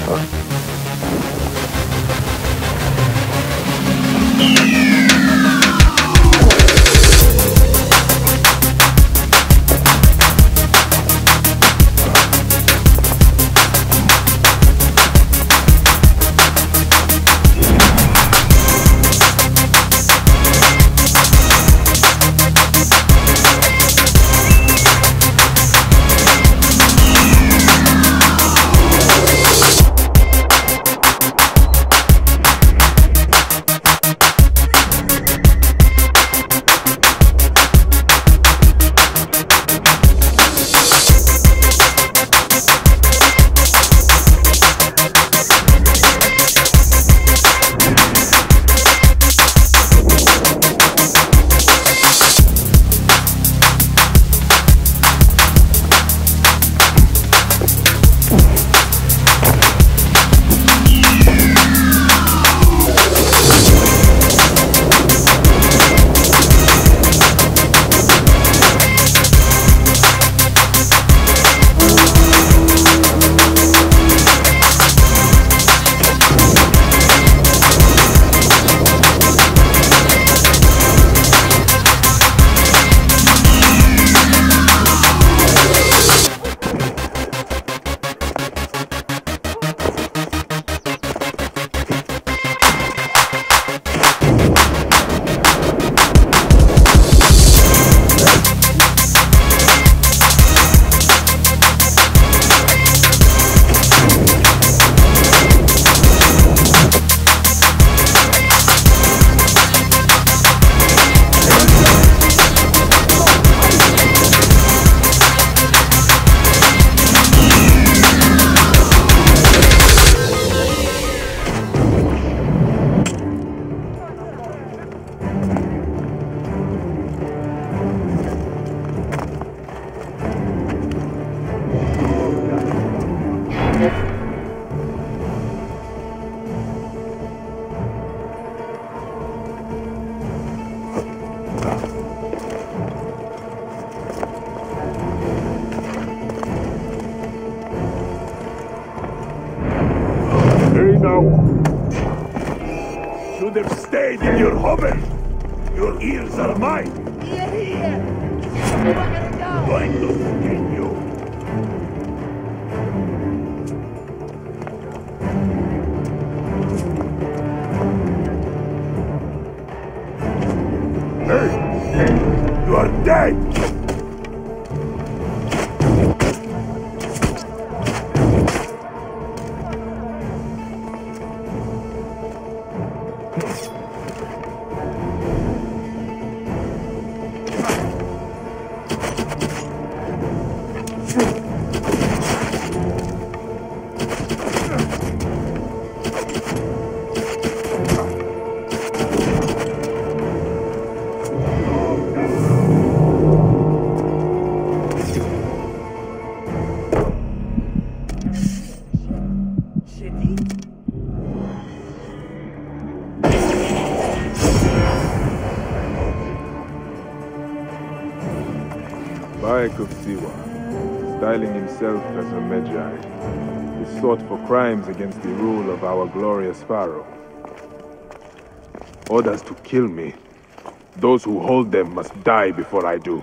Should have stayed in your hovel. Your ears are mine. Here! Going to skin you. Hey! You are dead! Styling himself as a Magi, is sought for crimes against the rule of our glorious Pharaoh. Orders to kill me. Those who hold them must die before I do.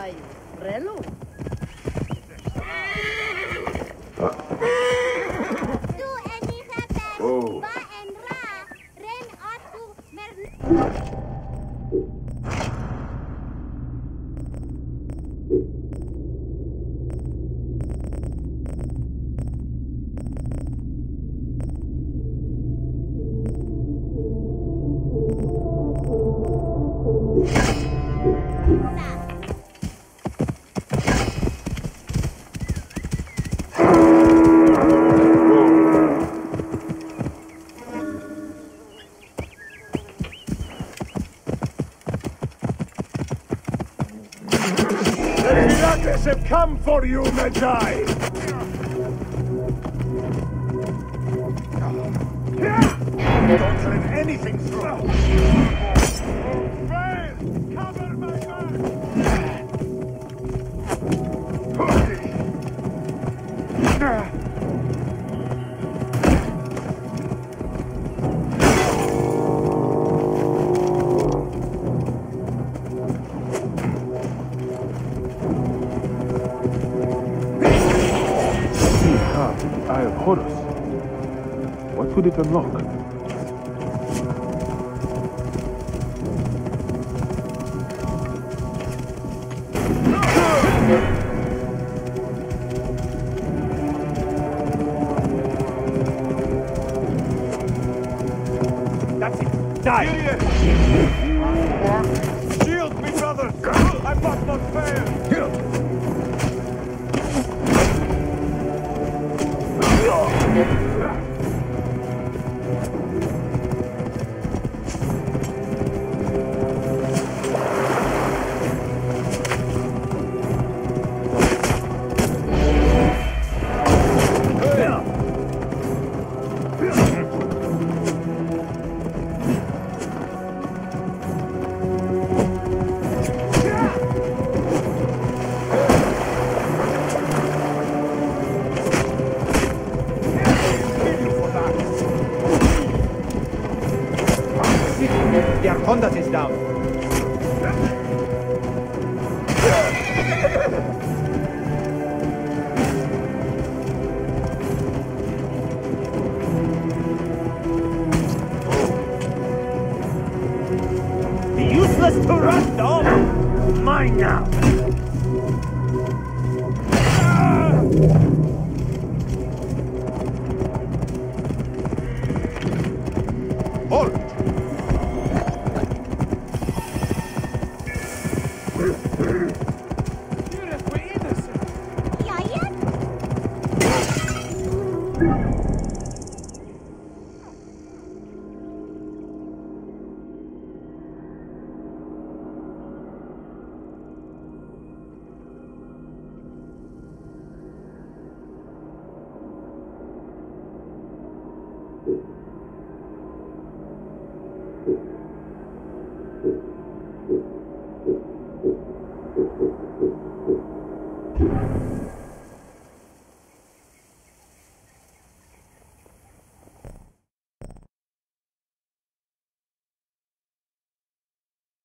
Magi, Relu. Tu eni hatas, Oh. ba en ra, ren atu mer. The Phylakes have come for you, Magi! Don't let anything through! Fail! Cover my back! The Eye of Horus. What would it unlock? That's it! Die! Shield me, brother! I must not fail! The Arcondas is down. Be useless to run, dog! Mine now! Hold! Ja, ja.